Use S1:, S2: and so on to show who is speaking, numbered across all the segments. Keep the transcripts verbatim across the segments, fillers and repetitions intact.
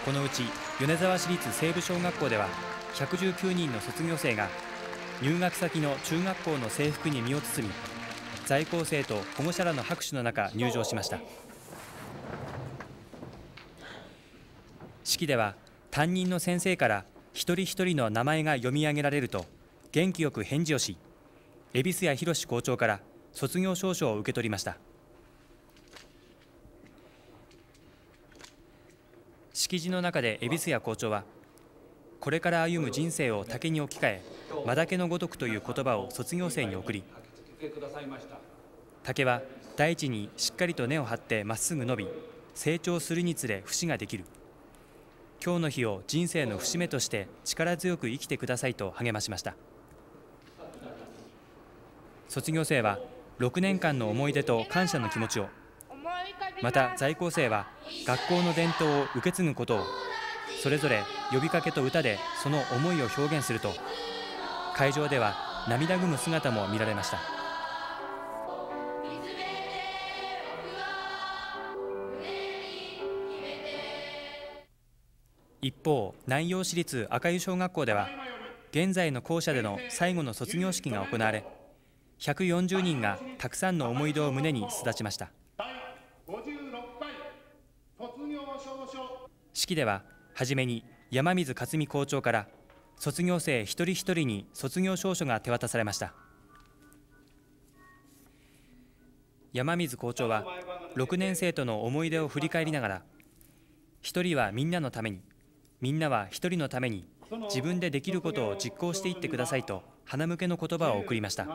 S1: このうち米沢市立西部小学校ではひゃくじゅうきゅうにんの卒業生が入学先の中学校の制服に身を包み、在校生と保護者らの拍手の中入場しました。式では担任の先生から一人一人の名前が読み上げられると元気よく返事をし、恵比寿谷博校長から卒業証書を受け取りました。式辞の中で恵比寿谷校長は、これから歩む人生を竹に置き換え、間竹のごとくという言葉を卒業生に送り、竹は大地にしっかりと根を張ってまっすぐ伸び、成長するにつれ節ができる。今日の日を人生の節目として力強く生きてくださいと励ましました。卒業生はろくねんかんの思い出と感謝の気持ちを、また在校生は学校の伝統を受け継ぐことをそれぞれ呼びかけと歌でその思いを表現すると、会場では涙ぐむ姿も見られました。一方、南陽市立赤湯小学校では現在の校舎での最後の卒業式が行われ、ひゃくよんじゅうにんがたくさんの思い出を胸に巣立ちました。式でははじめに山水克美校長から卒業生一人一人に卒業証書が手渡されました。山水校長はろくねん生との思い出を振り返りながら、一人はみんなのために、みんなは一人のために自分でできることを実行していってくださいと鼻向けの言葉を送りました。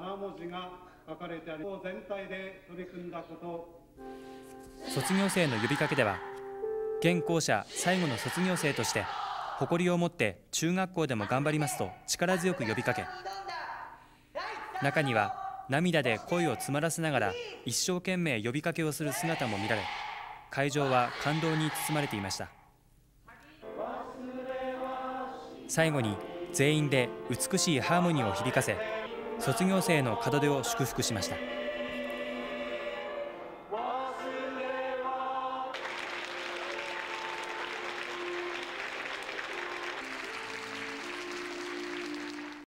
S1: 卒業生の呼びかけでは、現校舎最後の卒業生として誇りを持って中学校でも頑張りますと力強く呼びかけ、中には涙で声を詰まらせながら一生懸命呼びかけをする姿も見られ、会場は感動に包まれていました。最後に全員で美しいハーモニーを響かせ、卒業生の門出を祝福しました。